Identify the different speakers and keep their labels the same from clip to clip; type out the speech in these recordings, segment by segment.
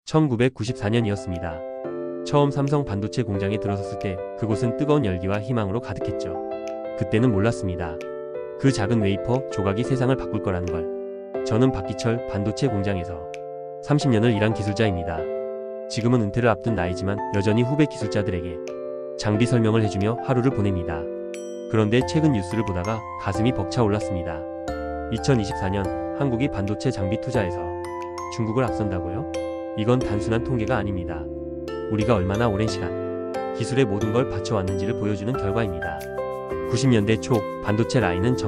Speaker 1: 1994년이었습니다. 처음 삼성 반도체 공장에 들어섰을 때 그곳은 뜨거운 열기와 희망으로 가득했죠. 그때는 몰랐습니다. 그 작은 웨이퍼 조각이 세상을 바꿀 거라는 걸. 저는 박기철 반도체 공장에서 30년을 일한 기술자입니다. 지금은 은퇴를 앞둔 나이지만 여전히 후배 기술자들에게 장비 설명을 해주며 하루를 보냅니다. 그런데 최근 뉴스를 보다가 가슴이 벅차올랐습니다. 2024년 한국이 반도체 장비 투자에서 중국을 앞선다고요? 이건 단순한 통계가 아닙니다. 우리가 얼마나 오랜 시간 기술의 모든 걸 바쳐왔는지를 보여주는 결과입니다. 90년대 초 반도체 라인은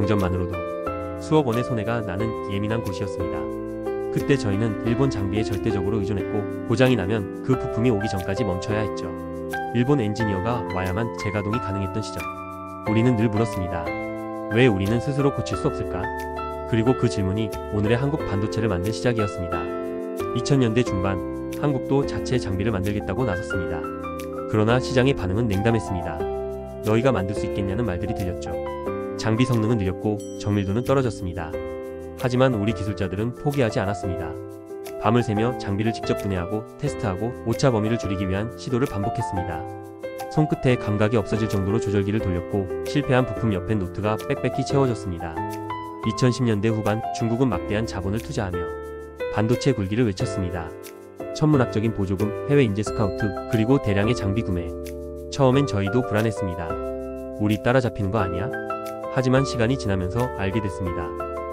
Speaker 1: 정전만으로도 수억 원의 손해가 나는 예민한 곳이었습니다. 그때 저희는 일본 장비에 절대적으로 의존했고 고장이 나면 그 부품이 오기 전까지 멈춰야 했죠. 일본 엔지니어가 와야만 재가동이 가능했던 시절. 우리는 늘 물었습니다. 왜 우리는 스스로 고칠 수 없을까? 그리고 그 질문이 오늘의 한국 반도체를 만든 시작이었습니다. 2000년대 중반 한국도 자체 장비를 만들겠다고 나섰습니다. 그러나 시장의 반응은 냉담했습니다. 너희가 만들 수 있겠냐는 말들이 들렸죠. 장비 성능은 느렸고 정밀도는 떨어졌습니다. 하지만 우리 기술자들은 포기하지 않았습니다. 밤을 새며 장비를 직접 분해하고 테스트하고 오차 범위를 줄이기 위한 시도를 반복했습니다. 손끝에 감각이 없어질 정도로 조절기를 돌렸고 실패한 부품 옆엔 노트가 빽빽히 채워졌습니다. 2010년대 후반 중국은 막대한 자본을 투자하며 반도체 굴기를 외쳤습니다. 천문학적인 보조금, 해외 인재 스카우트, 그리고 대량의 장비 구매. 처음엔 저희도 불안했습니다. 우리 따라잡히는 거 아니야? 하지만 시간이 지나면서 알게 됐습니다.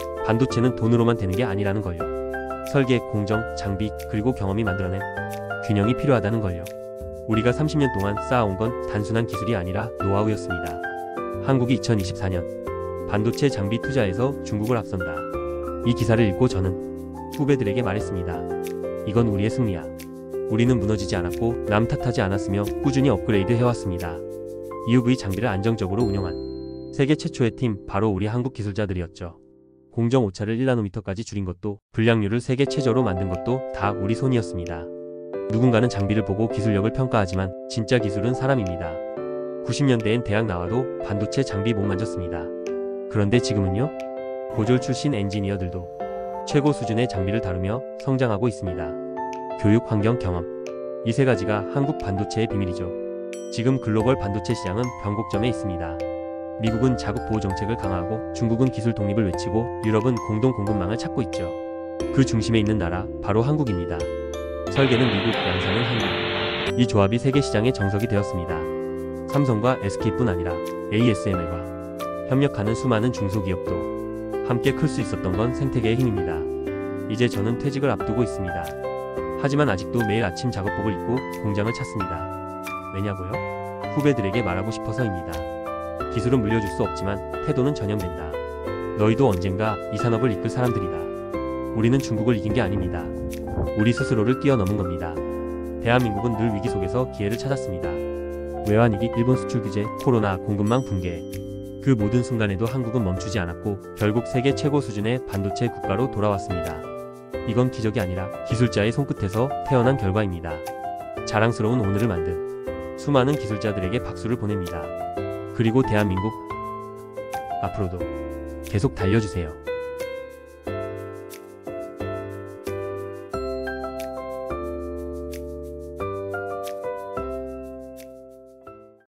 Speaker 1: 반도체는 돈으로만 되는 게 아니라는 걸요. 설계, 공정, 장비, 그리고 경험이 만들어낸 균형이 필요하다는 걸요. 우리가 30년 동안 쌓아온 건 단순한 기술이 아니라 노하우였습니다. 한국이 2024년 반도체 장비 투자에서 중국을 앞선다. 이 기사를 읽고 저는 후배들에게 말했습니다. 이건 우리의 승리야. 우리는 무너지지 않았고 남 탓하지 않았으며 꾸준히 업그레이드 해왔습니다. EUV 장비를 안정적으로 운영한 세계 최초의 팀 바로 우리 한국 기술자들이었죠. 공정 오차를 1나노미터까지 줄인 것도 불량률을 세계 최저로 만든 것도 다 우리 손이었습니다. 누군가는 장비를 보고 기술력을 평가하지만 진짜 기술은 사람입니다. 90년대엔 대학 나와도 반도체 장비 못 만졌습니다. 그런데 지금은요? 고졸 출신 엔지니어들도 최고 수준의 장비를 다루며 성장하고 있습니다. 교육, 환경, 경험. 이 세 가지가 한국 반도체의 비밀이죠. 지금 글로벌 반도체 시장은 변곡점에 있습니다. 미국은 자국 보호 정책을 강화하고 중국은 기술 독립을 외치고 유럽은 공동 공급망을 찾고 있죠. 그 중심에 있는 나라 바로 한국입니다. 설계는 미국, 양산은 한국. 이 조합이 세계 시장의 정석이 되었습니다. 삼성과 SK뿐 아니라 ASML과 협력하는 수많은 중소기업도 함께 클 수 있었던 건 생태계의 힘입니다. 이제 저는 퇴직을 앞두고 있습니다. 하지만 아직도 매일 아침 작업복을 입고 공장을 찾습니다. 왜냐고요? 후배들에게 말하고 싶어서입니다. 기술은 물려줄 수 없지만 태도는 전염된다. 너희도 언젠가 이 산업을 이끌 사람들이다. 우리는 중국을 이긴 게 아닙니다. 우리 스스로를 뛰어넘은 겁니다. 대한민국은 늘 위기 속에서 기회를 찾았습니다. 외환위기, 일본 수출 규제, 코로나, 공급망 붕괴. 그 모든 순간에도 한국은 멈추지 않았고 결국 세계 최고 수준의 반도체 국가로 돌아왔습니다. 이건 기적이 아니라 기술자의 손끝에서 태어난 결과입니다. 자랑스러운 오늘을 만든 수많은 기술자들에게 박수를 보냅니다. 그리고 대한민국 앞으로도 계속 달려주세요.